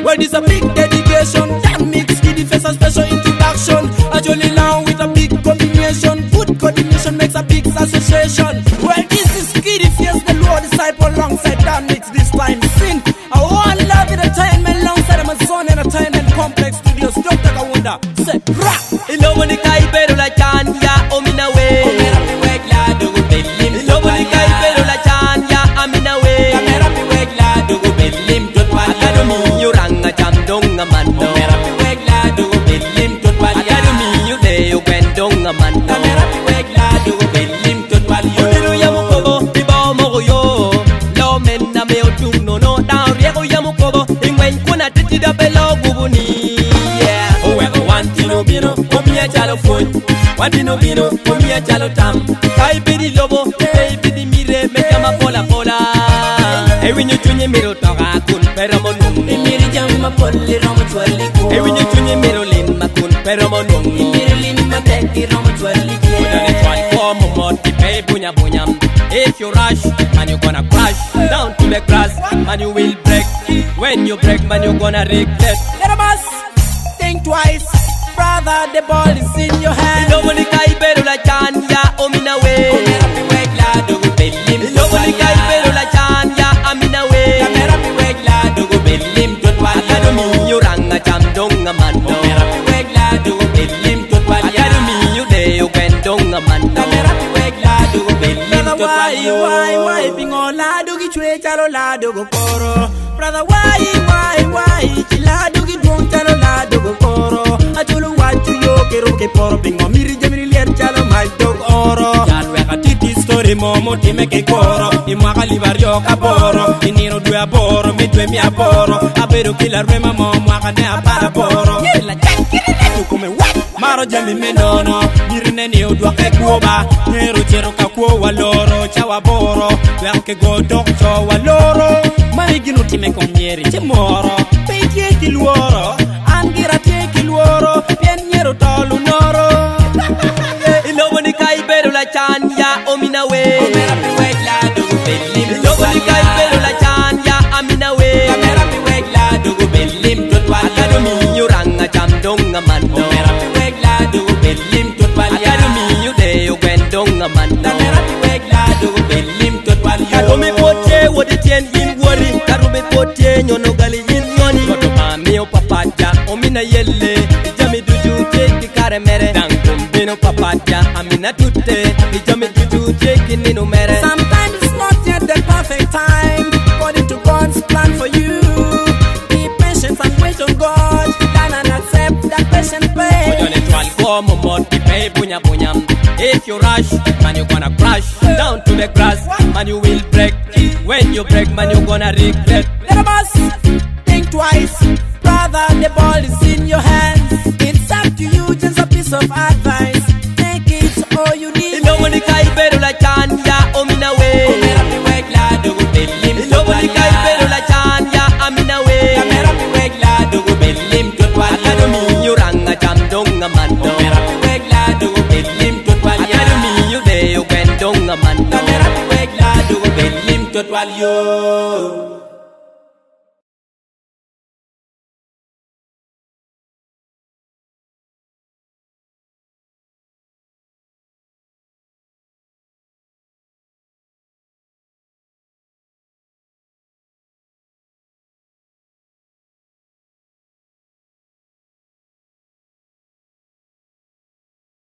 But it's a big dedication. That mix give the face a special introduction. A jolly long with a big combination. Good coordination makes a big association. Well, this is Skiddy Face, the Lord disciple alongside that mix this time. Sin, I want love entertainment alongside Amazon Entertainment Complex Studios. Dr. Kawunda, say, rap. Iloboni kai pero la chan ya omina we. Kamera pi wek la dogo belim. Iloboni kai pero la chan ya amina we. Kamera pi wek la dogo belim. Academy yuranga jam donga mano. Kamera pi wek la dogo belim. Academy yude yukwendonga mano. Kamera pi wek la dogo belim. Udiru yamukobo ibo mogo yo. Lo mena me otung no no down riego yamukobo. Ingwen kuna titi da belo gubuni. Yeah. Owewe wantino bino, omia chalo fun. Wantino bino, omia chalo tam. Kai bidi lobo, kai bidi mire, mekama pola pola. Hey, when you tunye miro toga kun pero monung. Imiri jamma polli romo twelli ko. Hey, when you tunye miro lin makun pero monung. Imiri lin mateki romo twelli ko. Udane twali ko momoti pay bunya bunyam. If you rush, man you gonna crash down to the grass, man you will break. When you break, man you gonna regret. Let us think twice, brother. The ball is in your hand. Iloboni kai pero la chan ya omina we. Kamera pi wek la dogo belim. Iloboni kai pero la chan ya amina we. Kamera pi wek la dogo belim. Academy yuranga jam donga mano. Kamera pi wek la dogo belim. Academy yude yukwendonga mano. Kamera pi wek la dogo belim. Why bingo la dogi chwe chalo la dogo koro. Brother, why chila dogi dwong chalo la dogo koro. Achulu wachu yo kero ke poro bingo miri jamiri lian chalo my dog oro. Jalwe katiti story momo time ke koro. Imwaka libario kaboro. Iniro dwe aboro, midwe mi aboro. Abedo kila rema momo akane abara boro. Kila chakiri kume what? Maro jami menono, mirine ni udwa ke kuoba. Nero chero ka kuo loro, chawa boro. Wake go dok chawa loro. Maigino time komnyeri chemoro. Peitie kiluoro, angira tie kiluoro. Pien nyero tolu noro. Iloboni kai pero la chan ya omina we. Kamera pi wek la dogo belim. Iloboni kai pero la chan ya amina we. Kamera pi wek la dogo belim. Academy yuranga jam donga mano. Kamera pi wek la dogo belim. Academy yude yukwendonga mano. Kamera pi wek la dogo belim. Karumi pote wodi tien yin wori. Karumi pote nyono gali yin nyoni. Koto mami o papaja omina yelle. Ijami duju teki kare mere. Dangum bino papaja amina tutte. Ijami duju teki ninu mere. Sometimes it's not yet the perfect time, according to God's plan for you. Be patient and wait on God, learn and accept that patient pain. Udane twali ko momoti pay bunya bunyam. If you rush, man you gonna crash down to the grass, man you will break. When you break, man you gonna regret. Let us think twice, brother. The ball is in your hands. It's up to you, just a piece of advice. Take it all you need. Iloboni kai pero la chan ya omina we. Kamera pi wek la dogo belim. Iloboni kai pero la chan ya amina we. Kamera pi wek la dogo belim. Academy yuranga jam donga mano. Kamera pi wek la dogo belim. Academy yude yukwendonga mano. Kamera pi wek la dogo belim. Total yo.